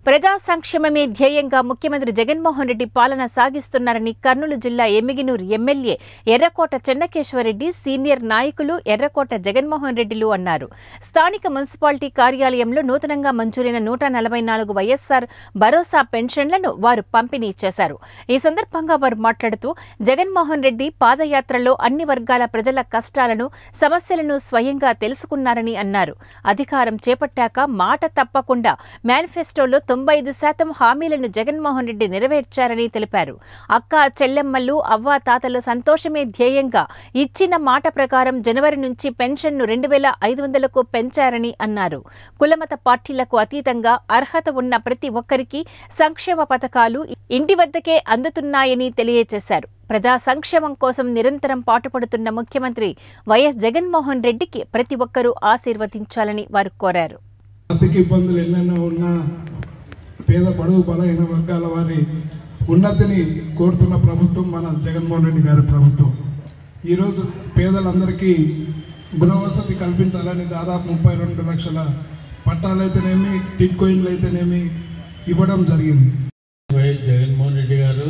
ప్రజా సంక్షేమమే ధ్యేయంగా ముఖ్యమంత్రి జగన్మోహన్ రెడ్డి పాలన సాగిస్తున్నారని కర్నూలు జిల్లా ఎమ్మిగినూరు ఎమ్మెల్యే ఎర్రకోట చెన్నకేశ్వరరెడ్డి సీనియర్ నాయకులు ఎర్రకోట జగన్మోహన్ రెడ్డిలు అన్నారు. స్థానిక మున్సిపాలిటీ కార్యాలయంలో నూతనంగా మంజూరైన 144 వైఎస్ఆర్ భరోసా పెన్షన్లను వారు పంపిణీ చేశారు. ఈ సందర్భంగా వారు మాట్లాడుతూ జగన్మోహన్ రెడ్డి పాదయాత్రలో అన్ని వర్గాల ప్రజల కష్టాలను, సమస్యలను స్వయంగా తెలుసుకున్నారని అన్నారు. అధికారం చేపట్టాక మాట తప్పకుండా మేనిఫెస్టోలో 95% హామీలను జగన్మోహన్ రెడ్డి నెరవేర్చారని తెలిపారు. అక్క చెల్లెమ్మలు, అవ్వ తాతల సంతోషమే ధ్యేయంగా ఇచ్చిన మాట ప్రకారం జనవరి నుంచి పెన్షన్ను 2500కు పెంచారని అన్నారు. కులమత పార్టీలకు అతీతంగా అర్హత ఉన్న ప్రతి ఒక్కరికి సంక్షేమ పథకాలు ఇంటి వద్దకే అందుతున్నాయని తెలియజేశారు. ప్రజా సంక్షేమం కోసం నిరంతరం పాటుపడుతున్న ముఖ్యమంత్రి వైఎస్ జగన్మోహన్ రెడ్డికి ప్రతి ఒక్కరూ ఆశీర్వదించాలని వారు కోరారు. ఆర్థిక ఇబ్బందులు ఎన్నైనా ఉన్నా పేద బడుగు బలహీన వర్గాల వారి ఉన్నతిని కోరుతున్న ప్రభుత్వం మన జగన్మోహన్ రెడ్డి గారి ప్రభుత్వం. ఈరోజు పేదలందరికీ గృహ వసతి కల్పించాలని దాదాపు 32 లక్షల పట్టాలైతేనేమి, టిట్కోయిన్లు అయితేనేమి ఇవ్వడం జరిగింది. వైఎస్ జగన్మోహన్ రెడ్డి గారు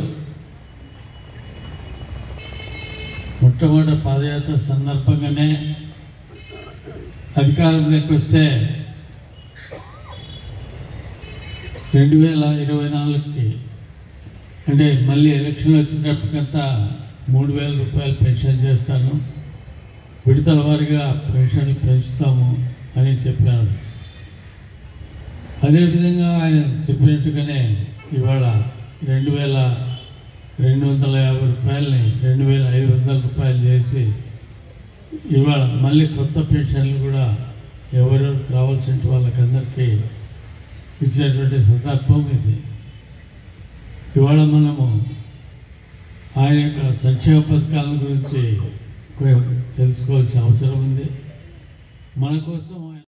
మొట్టమొదటి పాదయాత్ర సందర్భంగానే అధికారంలోకి వస్తే 2024కి అంటే మళ్ళీ ఎలక్షన్లు వచ్చినప్పటికంతా 3000 రూపాయలు పెన్షన్ చేస్తాను, విడతల వారీగా పెన్షన్ పెంచుతాము అని చెప్పారు. అదేవిధంగా ఆయన చెప్పినట్టుగానే ఇవాళ 2250 రూపాయలని 2500 రూపాయలు చేసి ఇవాళ మళ్ళీ కొత్త పెన్షన్లు కూడా ఎవరు రావాల్సిన వాళ్ళకందరికీ ఇచ్చినటువంటి సందర్భం ఇది. ఇవాళ మనము ఆయన యొక్క సంక్షేమ పథకాల గురించి తెలుసుకోవాల్సిన అవసరం ఉంది. మన కోసం